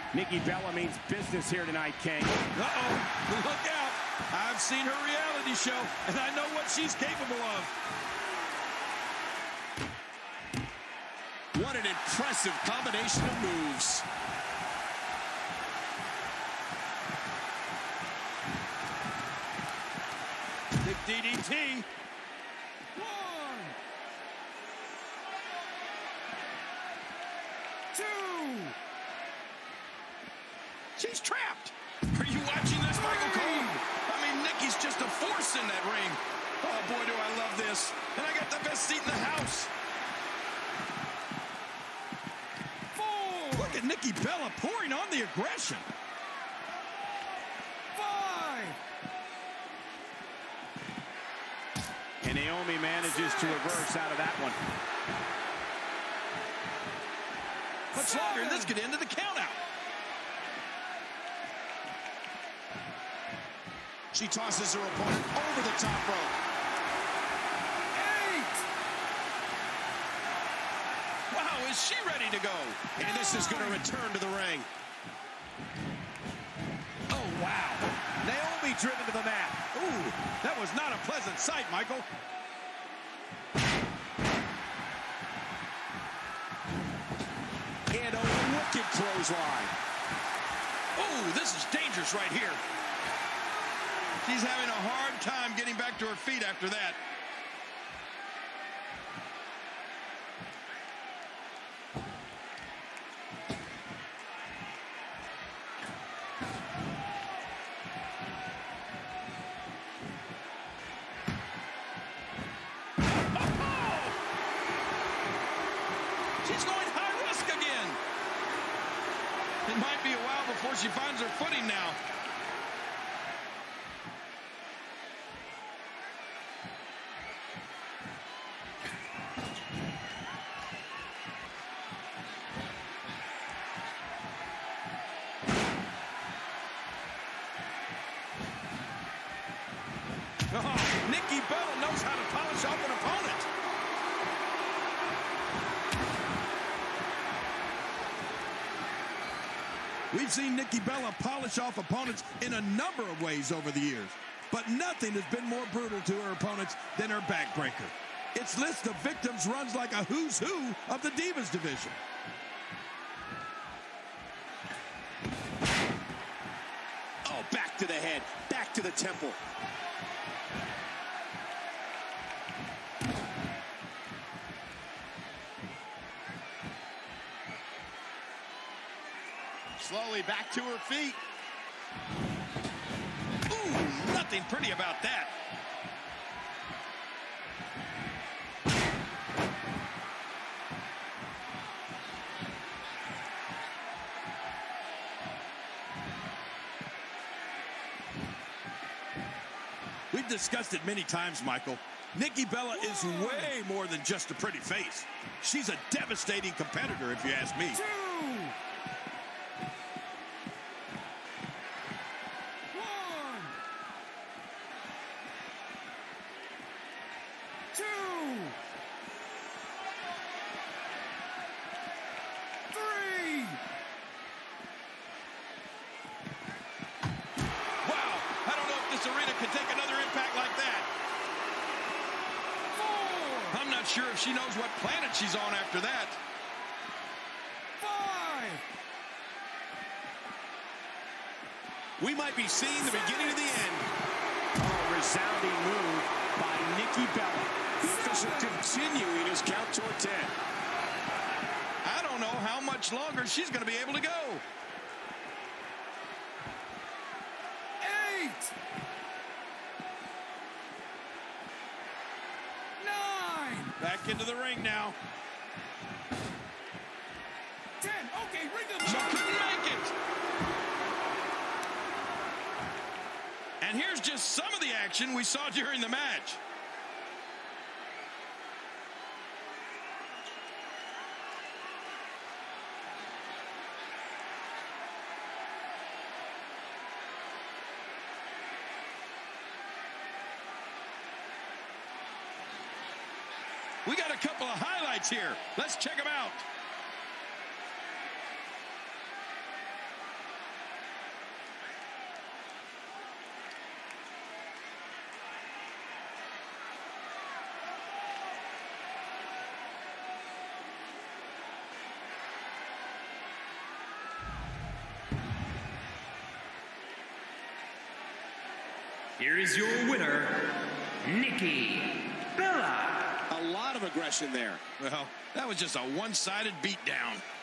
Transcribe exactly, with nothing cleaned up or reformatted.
Nikki Bella means business here tonight, King. Uh-oh, look out. I've seen her reality show, and I know what she's capable of. What an impressive combination of moves. Big D D T. One. Two. She's trapped. Are you watching this, Michael Cole? I mean, Nikki's just a force in that ring. Oh, boy, do I love this. And I got the best seat in the house. Four. Look at Nikki Bella pouring on the aggression. Five. And Naomi manages to reverse out of that one. Much longer, and this could end to the countout. She tosses her opponent over the top rope. Eight. Wow, is she ready to go? And this is going to return to the ring. Oh, wow. Naomi driven to the mat. Ooh, that was not a pleasant sight, Michael. And a wicked clothesline. Oh, this is dangerous right here. She's having a hard time getting back to her feet after that. She's going high risk again. It might be a while before she finds her footing now. Oh, Nikki Bella knows how to polish off an opponent. We've seen Nikki Bella polish off opponents in a number of ways over the years, but nothing has been more brutal to her opponents than her backbreaker. Its list of victims runs like a who's who of the Divas division. Oh, back to the head, back to the temple. Slowly back to her feet. Ooh, nothing pretty about that. We've discussed it many times, Michael. Nikki Bella is way more than just a pretty face. She's a devastating competitor, if you ask me. Two. Sure if she knows what planet she's on after that. Five. We might be seeing the beginning of the end. Oh, resounding move by Nikki Bella. The official continuing his count toward ten. I don't know how much longer she's going to be able to go. Eight. Back into the ring now. Ten. Okay, ring the She couldn't make it. And here's just some of the action we saw during the match. We got a couple of highlights here. Let's check them out. Here is your winner, Nikki Bella. A lot of aggression there. Well, that was just a one-sided beatdown.